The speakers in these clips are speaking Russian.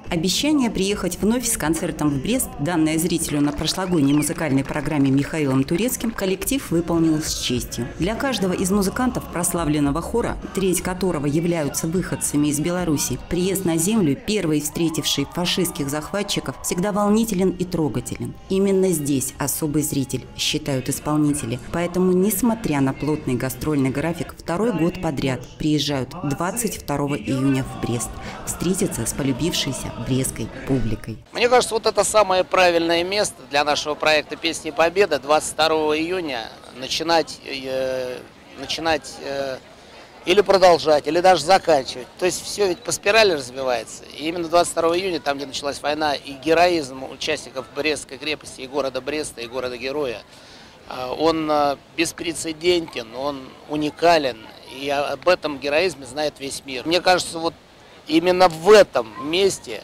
Обещание приехать вновь с концертом в Брест, данное зрителю на прошлогодней музыкальной программе Михаилом Турецким, коллектив выполнил с честью. Для каждого из музыкантов прославленного хора, треть которого являются выходцами из Беларуси, приезд на землю, первый встретивший фашистских захватчиков, всегда волнителен и трогателен. Именно здесь особый зритель, считают исполнители. Поэтому, несмотря на плотный гастрольный график, второй год подряд приезжают 22 июня в Брест встретиться с полюбившейся брестской публикой. Мне кажется, вот это самое правильное место для нашего проекта «Песни Победы» 22 июня начинать или продолжать, или даже заканчивать. То есть все ведь по спирали развивается. И именно 22 июня, там, где началась война, и героизм участников Брестской крепости, и города Бреста, и города-героя, он беспрецедентен, он уникален. И об этом героизме знает весь мир. Мне кажется, вот именно в этом месте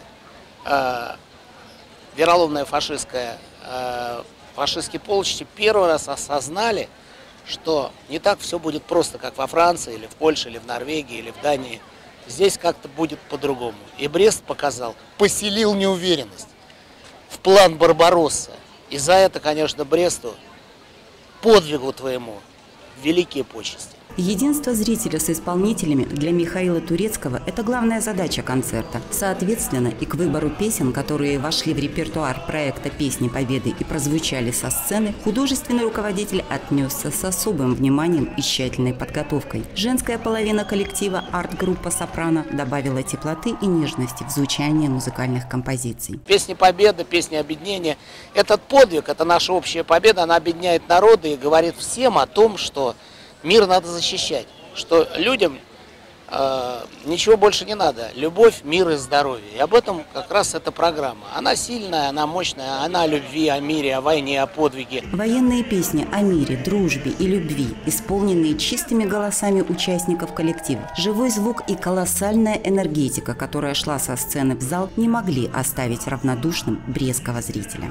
вероломные фашистские полчища первый раз осознали, что не так все будет просто, как во Франции, или в Польше, или в Норвегии, или в Дании. Здесь как-то будет по-другому. И Брест показал, поселил неуверенность в план Барбароссы. И за это, конечно, Бресту, подвигу твоему, великие почести. Единство зрителя с исполнителями для Михаила Турецкого – это главная задача концерта. Соответственно, и к выбору песен, которые вошли в репертуар проекта «Песни Победы» и прозвучали со сцены, художественный руководитель отнесся с особым вниманием и тщательной подготовкой. Женская половина коллектива арт-группа «Сопрано» добавила теплоты и нежности в звучание музыкальных композиций. «Песни Победы», «Песни Объединения» – этот подвиг, это наша общая победа, она объединяет народы и говорит всем о том, что мир надо защищать, что людям ничего больше не надо. Любовь, мир и здоровье. И об этом как раз эта программа. Она сильная, она мощная, она о любви, о мире, о войне, о подвиге. Военные песни о мире, дружбе и любви, исполненные чистыми голосами участников коллектива. Живой звук и колоссальная энергетика, которая шла со сцены в зал, не могли оставить равнодушным брестского зрителя.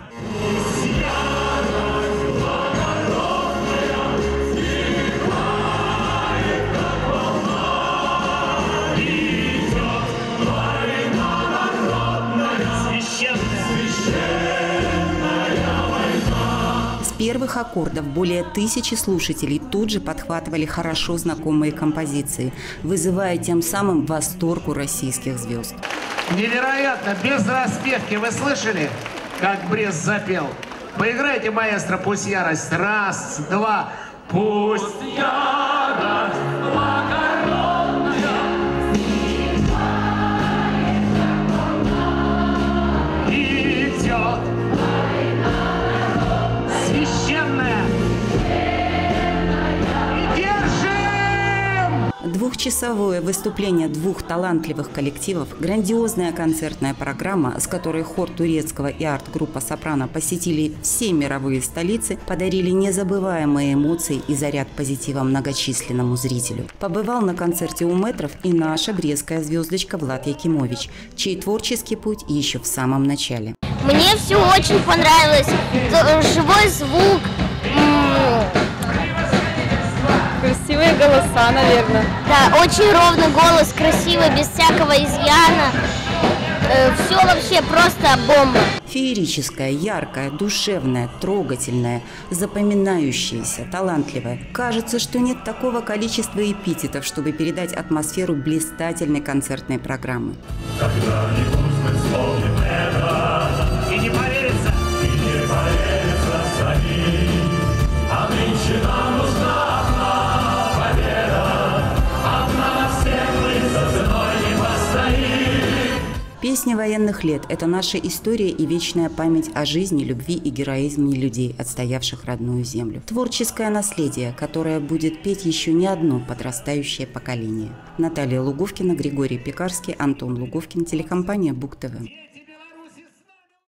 С первых аккордов более 1000 слушателей тут же подхватывали хорошо знакомые композиции, вызывая тем самым восторг у российских звезд. Невероятно, без распевки. Вы слышали, как Брест запел? Поиграйте, маэстро, «Пусть ярость». Раз, два. Пусть ярость благородная идет. Священная. И держим! Двухчасовое выступление двух талантливых коллективов, грандиозная концертная программа, с которой хор Турецкого и арт-группа «Сопрано» посетили все мировые столицы, подарили незабываемые эмоции и заряд позитива многочисленному зрителю. Побывал на концерте у мэтров и наша брестская звездочка Влад Якимович, чей творческий путь еще в самом начале. Мне все очень понравилось. Живой звук. Красивые голоса, наверное. Да, очень ровный голос, красивый, без всякого изъяна. Все вообще просто бомба. Феерическая, яркая, душевная, трогательная, запоминающаяся, талантливая. Кажется, что нет такого количества эпитетов, чтобы передать атмосферу блистательной концертной программы. И не поверится самим, а нынче нам нужна одна победа, одна на всех мы за ценой не постоим. Песни военных лет – это наша история и вечная память о жизни, любви и героизме людей, отстоявших родную землю. Творческое наследие, которое будет петь еще не одно подрастающее поколение. Наталья Луговкина, Григорий Пекарский, Антон Луговкин, телекомпания БУК ТВ.